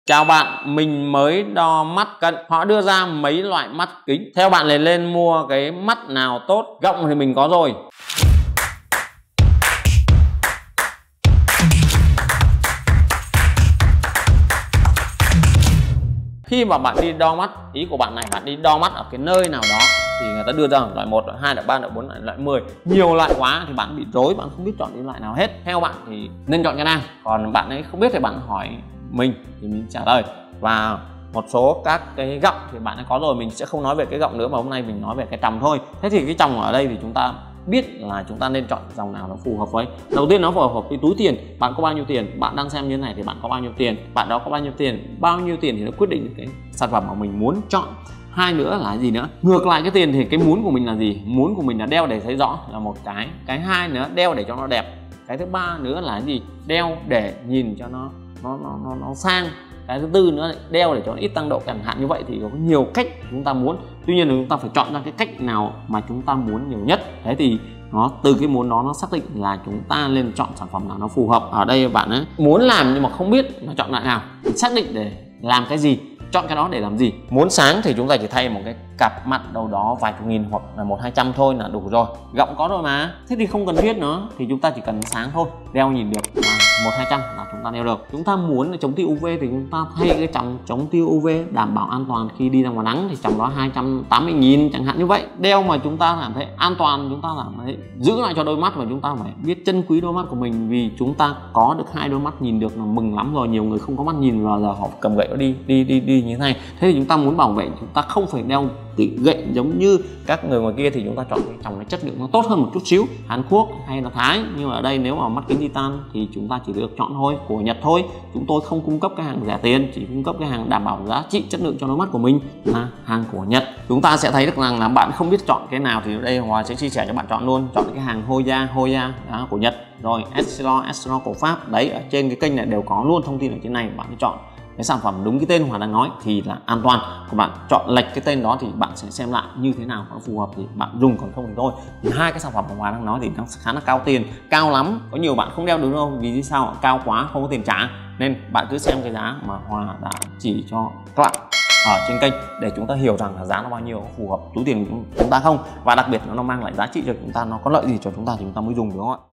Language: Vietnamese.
Chào bạn, mình mới đo mắt cận. Họ đưa ra mấy loại mắt kính. Theo bạn lên mua cái mắt nào tốt? Gọng thì mình có rồi. Khi mà bạn đi đo mắt, ý của bạn này, bạn đi đo mắt ở cái nơi nào đó thì người ta đưa ra loại 1, loại 2, loại 3, loại 4, loại 10, nhiều loại quá thì bạn bị rối, bạn không biết chọn cái loại nào hết. Theo bạn thì nên chọn cái nào? Còn bạn ấy không biết thì bạn hỏi mình thì mình trả lời. Và một số các cái gọng thì bạn ấy có rồi, mình sẽ không nói về cái gọng nữa mà hôm nay mình nói về cái tròng thôi. Thế thì cái tròng ở đây thì chúng ta biết là chúng ta nên chọn dòng nào nó phù hợp với. Đầu tiên nó phù hợp với túi tiền, bạn có bao nhiêu tiền, bạn đang xem như thế này thì bạn có bao nhiêu tiền, bạn đó có bao nhiêu tiền thì nó quyết định cái sản phẩm mà mình muốn chọn. Hai nữa là gì nữa, ngược lại cái tiền thì cái muốn của mình là gì, muốn của mình là đeo để thấy rõ là một cái hai nữa đeo để cho nó đẹp, cái thứ ba nữa là gì, đeo để nhìn cho nó sang, cái thứ tư nữa đeo để cho nó ít tăng độ, chẳng hạn như vậy. Thì có nhiều cách chúng ta muốn, tuy nhiên là chúng ta phải chọn ra cái cách nào mà chúng ta muốn nhiều nhất. Thế thì nó từ cái muốn đó nó xác định là chúng ta nên chọn sản phẩm nào nó phù hợp. Ở đây bạn ấy muốn làm nhưng mà không biết mà chọn loại nào, xác định để làm cái gì, chọn cái đó để làm gì. Muốn sáng thì chúng ta chỉ thay một cái cặp mặt đâu đó vài chục nghìn hoặc là 100-200 thôi là đủ rồi. Gọng có rồi mà, thế thì không cần thiết nữa, thì chúng ta chỉ cần sáng thôi, đeo nhìn được mà 100-200 là chúng ta đeo được. Chúng ta muốn là chống tiêu UV thì chúng ta thay cái tròng chống tiêu UV đảm bảo an toàn khi đi ra ngoài nắng, thì tròng đó 280.000 chẳng hạn như vậy. Đeo mà chúng ta cảm thấy an toàn, chúng ta cảm thấy giữ lại cho đôi mắt, và chúng ta phải biết trân quý đôi mắt của mình, vì chúng ta có được 2 đôi mắt nhìn được là mừng lắm rồi. Nhiều người không có mắt nhìn và giờ họ cầm gậy đi như thế này. Thế thì chúng ta muốn bảo vệ, chúng ta không phải đeo gậy giống như các người ngoài kia, thì chúng ta chọn cái tròng cái chất lượng nó tốt hơn một chút xíu, Hàn Quốc hay là Thái. Nhưng mà ở đây nếu mà mắt kính titan thì chúng ta chỉ được chọn thôi của Nhật thôi. Chúng tôi không cung cấp cái hàng rẻ tiền, chỉ cung cấp cái hàng đảm bảo giá trị chất lượng cho đôi mắt của mình là hàng của Nhật. Chúng ta sẽ thấy được rằng là bạn không biết chọn cái nào thì ở đây Hòa sẽ chia sẻ cho bạn chọn luôn. Chọn cái hàng Hoya của Nhật, rồi Essilor của Pháp. Đấy, ở trên cái kênh này đều có luôn thông tin ở trên này, bạn chọn cái sản phẩm đúng cái tên Hòa đang nói thì là an toàn. Còn bạn chọn lệch cái tên đó thì bạn sẽ xem lại như thế nào nó phù hợp thì bạn dùng, còn không thì thôi. Thì hai cái sản phẩm mà Hòa đang nói thì nó khá là cao tiền, cao lắm, có nhiều bạn không đeo được đâu, vì sao? Cao quá không có tiền trả. Nên bạn cứ xem cái giá mà Hòa đã chỉ cho các bạn ở trên kênh để chúng ta hiểu rằng là giá nó bao nhiêu, phù hợp túi tiền của chúng ta không, và đặc biệt nó mang lại giá trị cho chúng ta, nó có lợi gì cho chúng ta thì chúng ta mới dùng, đúng không ạ?